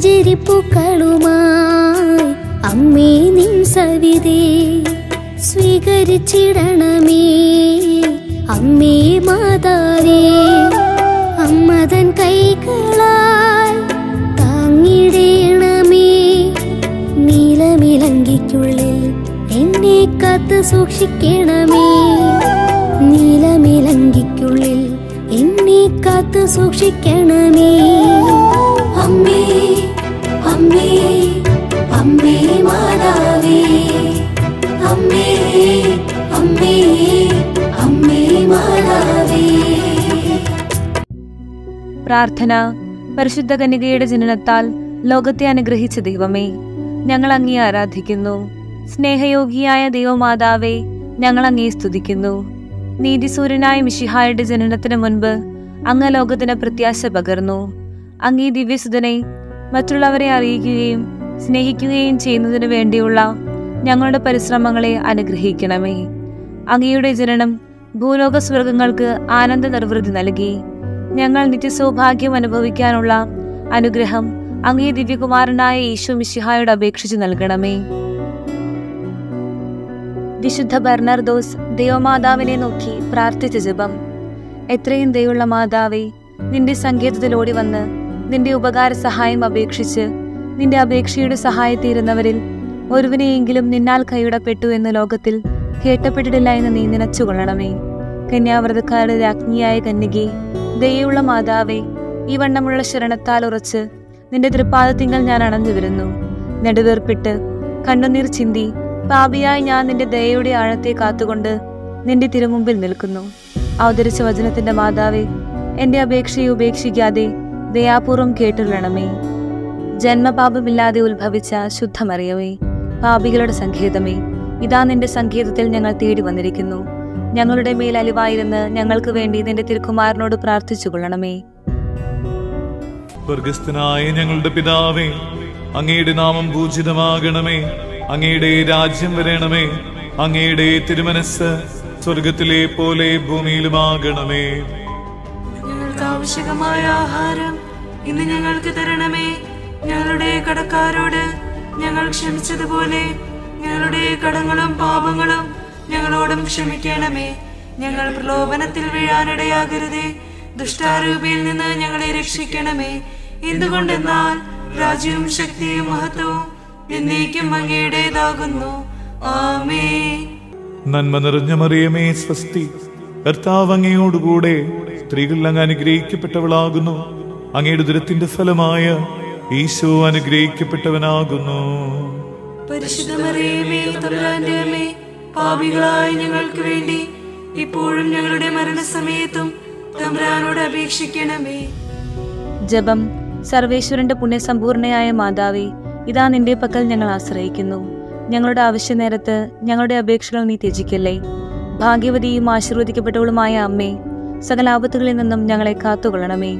പുഞ്ചിരിപ്പൂക്കളുമായി അമ്മേ നിൻ സവിധേ സ്വീകരിച്ചിടണമേ അമ്മേ മാതാവേ. അമ്മതൻ കൈകളാൽ താങ്ങിടേണമേ. നീലമിലങ്കിക്കുള്ളിൽ എന്നെ കാത്തു സൂക്ഷിക്കണമേ. നീലമിലങ്കിക്കുള്ളിൽ എന്നെ കാത്തു സൂക്ഷിക്കണമേ. അമ്മേ അമ്മേ അമ്മേ മാതാവേ. അമ്മേ അമ്മേ അമ്മേ മാതാവേ. പ്രാർത്ഥന. പരിശുദ്ധ കന്യകയുടെ ജനനത്താൽ ലോകത്തെ അനുഗ്രഹിച്ച ദൈവമേ, ഞങ്ങൾ അങ്ങയെ ആരാധിക്കുന്നു. സ്നേഹയോഗിയായ ദൈവമാതാവേ, ഞങ്ങൾ അങ്ങയെ സ്തുതിക്കുന്നു. നീതിസൂര്യനായ മിശിഹായുടെ ജനനത്തിന് മുൻപ് അങ്ങ് ലോകത്തിന് പ്രത്യാശ പകർന്നു. അങ്ങേ ദിവ്യസുതനെ മറ്റുള്ളവരെ അറിയിക്കുകയും സ്നേഹിക്കുകയും ചെയ്യുന്നതിനു വേണ്ടിയുള്ള ഞങ്ങളുടെ പരിശ്രമങ്ങളെ അനുഗ്രഹിക്കണമേ. അങ്ങയുടെ ജനനം ഭൂലോക സ്വർഗങ്ങൾക്ക് ആനന്ദ നിർവൃതി നൽകി. ഞങ്ങൾ നിത്യസൗഭാഗ്യം അനുഭവിക്കാനുള്ള അനുഗ്രഹം അങ്ങേ ദിവ്യകുമാരനായ ഈശോ മിശിഹായോട് അപേക്ഷിച്ച് നൽകണമേ. വിശുദ്ധ ബെർണർദോസ് ദൈവമാതാവിനെ നോക്കി പ്രാർത്ഥിച്ച ജപം. എത്രയും ദയുള്ള മാതാവേ, നിന്റെ സങ്കേതത്തിൽ ഓടി വന്ന് നിന്റെ ഉപകാര സഹായം അപേക്ഷിച്ച് നിന്റെ അപേക്ഷയുടെ സഹായത്തീരുന്നവരിൽ ഒരുവനെയെങ്കിലും നിന്നാൽ കൈവിടപ്പെട്ടു എന്ന് ലോകത്തിൽ കേട്ടപ്പെട്ടിട്ടില്ല എന്ന് നീ നനച്ചുകൊള്ളണമേ. കന്യാവ്രതക്കാരുടെ രാജ്ഞിയായ കന്യകേ, ദയുള്ള മാതാവേ, ഈ വണ്ണമുള്ള ശരണത്താൽ ഉറച്ച് നിന്റെ തൃപ്പാദത്തിങ്കൽ ഞാൻ അണഞ്ഞു വരുന്നു. നെടുവേർപ്പിട്ട് കണ്ണുനീർ ചിന്തി പാപിയായി ഞാൻ നിന്റെ ദയയുടെ ആഴത്തെ കാത്തുകൊണ്ട് നിന്റെ തിരുമുമ്പിൽ നിൽക്കുന്നു. അവതരിച്ച വചനത്തിന്റെ മാതാവേ, എന്റെ അപേക്ഷയെ ഉപേക്ഷിക്കാതെ ദയാപൂർവം കേട്ടുകൊള്ളണമേ. ജന്മപാപമില്ലാതെ ഉത്ഭവിച്ച ശുദ്ധമറിയമേ, പാപികളുടെ സങ്കേതമേ, ഇതാ നിന്റെ സങ്കേതത്തിൽ ഞങ്ങൾ തേടി വന്നിരിക്കുന്നു. ഞങ്ങളുടെ മേൽ അലിവായിരുന്ന് ഞങ്ങൾക്ക് വേണ്ടി നിന്റെ തിരുക്കുമാരനോട് പ്രാർത്ഥിച്ചു കൊള്ളണമേ. സ്വർഗസ്ഥനായ ഞങ്ങളുടെ പിതാവേ, അങ്ങയുടെ നാമം പൂജിതമാകണമേ. അങ്ങയുടെ രാജ്യം വരണമേ. അങ്ങയുടെ തിരുമനസ് സ്വർഗത്തിലെ പോലെ ഭൂമിയിലുമാകണമേ. ഞങ്ങൾക്ക് ആവശ്യമായ ആഹാരം ഇന്ന് ഞങ്ങൾക്ക് തരണമേ. ഞങ്ങളുടെ കടക്കാരോട് ഞങ്ങൾ ക്ഷമിച്ചതുപോലെ ഞങ്ങളുടെ കടങ്ങളും പാപങ്ങളും ഞങ്ങളോടും ക്ഷമിക്കണമേ. ഞങ്ങൾ പ്രലോഭനത്തിൽ വീഴാനിടയാകരുതേ. ദുഷ്ടാരൂപിയിൽ നിന്ന് ഞങ്ങളെ രക്ഷിക്കണമേ. എന്തുകൊണ്ടെന്നാൽ രാജ്യവും ശക്തിയും മഹത്വവും എന്നേക്കും അങ്ങയുടേതാകുന്നു. ആമേൻ. നന്മ നിറഞ്ഞ മറിയമേ, സ്വസ്തി. കർത്താവ് അങ്ങയോടുകൂടെ സ്ത്രീകൾ അങ്ങ് അനുഗ്രഹിക്കപ്പെട്ടവളാകുന്നു. അങ്ങയുടെ ദുരത്തിന്റെ ഫലമായ ഈശോ അനുഗ്രഹിക്കപ്പെട്ടവനാകുന്നു. പരിശുദ്ധ മറിയമേ, തമ്പുരാന്റെ അമ്മേ, പാപികളായ ഞങ്ങൾക്ക് വേണ്ടി ഇപ്പോഴും ഞങ്ങളുടെ മരണസമയത്തും തമ്പുരാനോട് അപേക്ഷിക്കണമേ. ജപം. സർവേശ്വരന്റെ പുണ്യസമ്പൂർണയായ മാതാവേ, ഇതാ നിന്റെ പക്കൽ ഞങ്ങൾ ആശ്രയിക്കുന്നു. ഞങ്ങളുടെ ആവശ്യനേരത്ത് ഞങ്ങളുടെ അപേക്ഷകൾ നീ ത്യജിക്കല്ലേ. ഭാഗ്യവതിയും ആശീർവദിക്കപ്പെട്ടവളുമായ അമ്മേ, സകല ആപത്തുകളിൽ നിന്നും ഞങ്ങളെ കാത്തുകൊള്ളണമേ.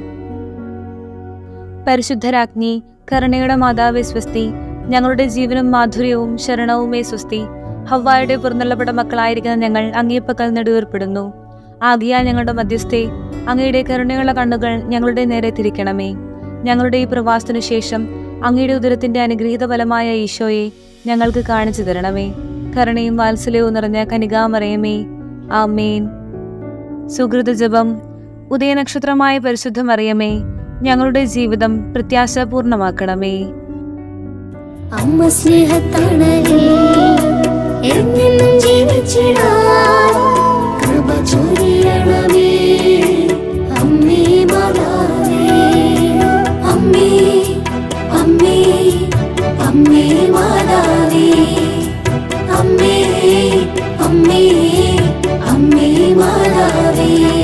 പരിശുദ്ധരാജ്ഞി, കരുണയുടെ മാതാവേ സ്വസ്തി. ഞങ്ങളുടെ ജീവനും മാധുര്യവും ശരണവുമേ സ്വസ്തി. ഹവ്വായുടെ പുറന്തള്ളപ്പെട്ട മക്കളായിരിക്കുന്ന ഞങ്ങൾ അങ്ങേപ്പക്കൽ നെടുവേർപ്പെടുന്നു. ആകിയാൽ ഞങ്ങളുടെ മധ്യസ്ഥെ, അങ്ങയുടെ കരുണയുള്ള കണ്ണുകൾ ഞങ്ങളുടെ നേരെ തിരിക്കണമേ. ഞങ്ങളുടെ ഈ പ്രവാസത്തിനു ശേഷം അങ്ങയുടെ ഉദരത്തിന്റെ അനുഗ്രഹീത ഫലമായ ഈശോയെ ഞങ്ങൾക്ക് കാണിച്ചു തരണമേ. കരുണയും വാത്സല്യവും നിറഞ്ഞ കനികാമറിയമേ, ആമേൻ. സുഹൃത ജപം. ഉദയനക്ഷത്രമായ പരിശുദ്ധ മറിയമേ, ഞങ്ങളുടെ ജീവിതം പ്രത്യാശാപൂർണമാക്കണമേ. അമ്മ സ്നേഹത്തണലിൽ എന്നെന്നും ജീവിച്ചിടാൻ കൃപ ചൊരിയണമേ. അമ്മേ മാതാവേ, അമ്മേ അമ്മേ അമ്മേ മാതാവേ, അമ്മേ അമ്മേ അമ്മേ മാതാവേ.